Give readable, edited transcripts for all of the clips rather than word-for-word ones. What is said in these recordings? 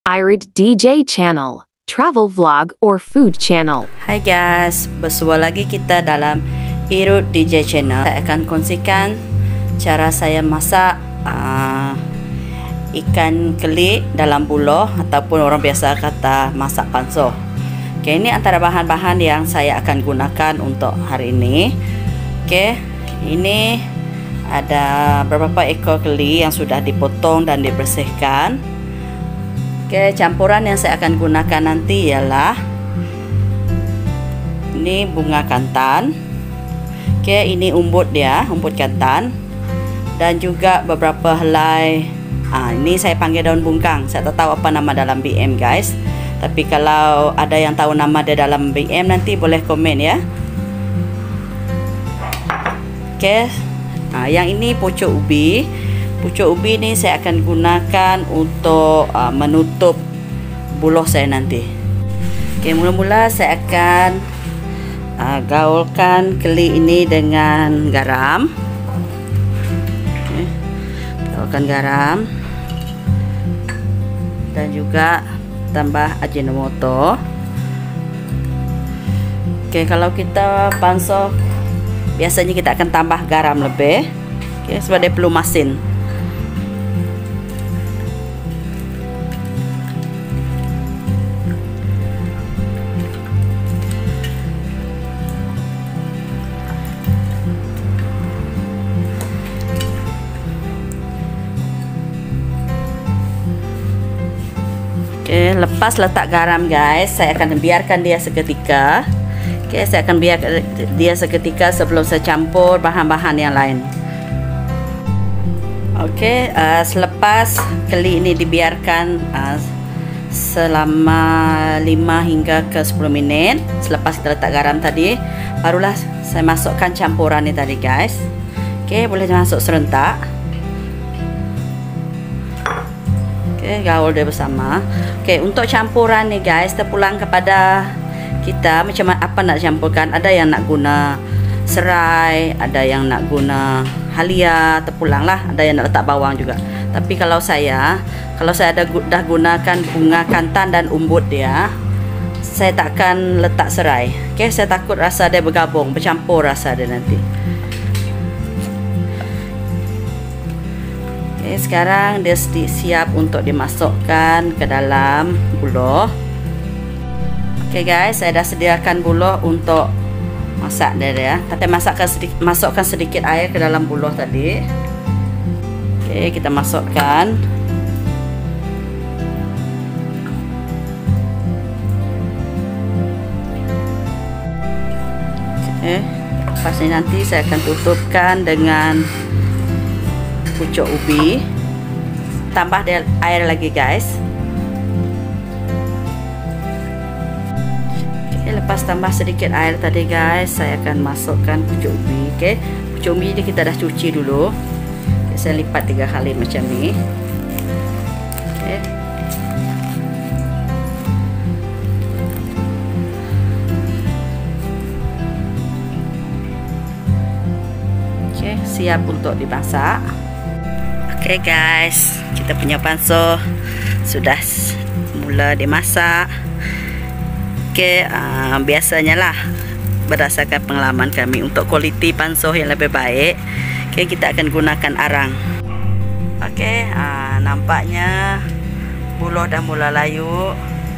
Irid DJ channel, travel vlog or food channel. Hai guys, bersua lagi kita dalam Irid DJ channel. Saya akan kongsikan cara saya masak ikan keli dalam buloh ataupun orang biasa kata masak panso. Oke, ini antara bahan-bahan yang saya akan gunakan untuk hari ini. Oke, ini ada beberapa ekor keli yang sudah dipotong dan dibersihkan. Oke, campuran yang saya akan gunakan nanti ialah ini bunga kantan. Oke, ini umbut dia, umbut kantan, dan juga beberapa helai. Ini saya panggil daun bungkang. Saya tak tahu apa nama dalam BM guys. Tapi kalau ada yang tahu nama dia dalam BM nanti boleh komen ya. Oke, yang ini pucuk ubi. Pucuk ubi ini saya akan gunakan untuk menutup buloh saya nanti. Oke, mula-mula saya akan gaulkan keli ini dengan garam. Oke, gaulkan garam dan juga tambah ajinomoto. Oke, kalau kita panso biasanya kita akan tambah garam lebih. Oke, sebab dia perlu masin. Oke, lepas letak garam guys, saya akan biarkan dia seketika. Oke, saya akan biarkan dia seketika sebelum saya campur bahan-bahan yang lain. Oke, selepas keli ini dibiarkan selama 5 hingga ke 10 menit selepas kita letak garam tadi, barulah saya masukkan campuran ini tadi guys. Oke, boleh masuk serentak. Oke, gaul dia bersama. Oke, untuk campuran nih guys, terpulang kepada kita macam apa nak campurkan. Ada yang nak guna serai, ada yang nak guna halia, terpulang lah. Ada yang nak letak bawang juga. Tapi kalau saya dah gunakan bunga kantan dan umbut dia, saya takkan letak serai. Oke, saya takut rasa dia bergabung, bercampur rasa dia nanti. Oke, sekarang dia siap untuk dimasukkan ke dalam buloh. Oke guys, saya dah sediakan buloh untuk masak dia ya. Tapi masukkan sedikit air ke dalam buloh tadi. Oke, kita masukkan. Oke, lepas ini nanti saya akan tutupkan dengan pucuk ubi. Tambah air lagi guys. Oke, lepas tambah sedikit air tadi guys, saya akan masukkan pucuk ubi. Oke, pucuk ubi ini kita dah cuci dulu. Oke, saya lipat 3 kali macam ni. Oke. Oke, siap untuk dimasak. Oke guys, kita punya panso sudah mula dimasak. Oke, biasanya lah berdasarkan pengalaman kami untuk kualiti panso yang lebih baik, oke, kita akan gunakan arang. Oke, nampaknya buloh dah mula layu.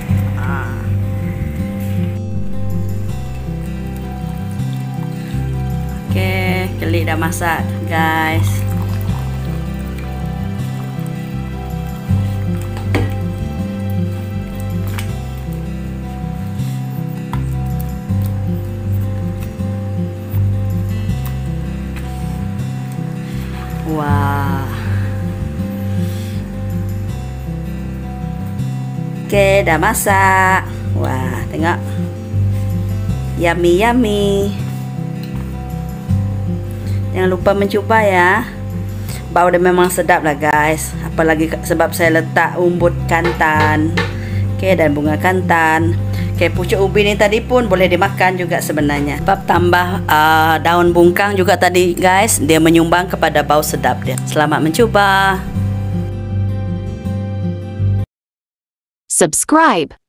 Oke, keli dah masak guys. Wah. Oke, dah masak. Wah, tengok. Yummy yummy. Jangan lupa mencuba ya. Bau dia memang sedap lah guys. Apalagi sebab saya letak umbut kantan. Oke, dan bunga kantan. Oke, pucuk ubi ni tadi pun boleh dimakan juga sebenarnya. Sebab tambah daun bungkang juga tadi guys, dia menyumbang kepada bau sedap dia. Selamat mencuba. Subscribe.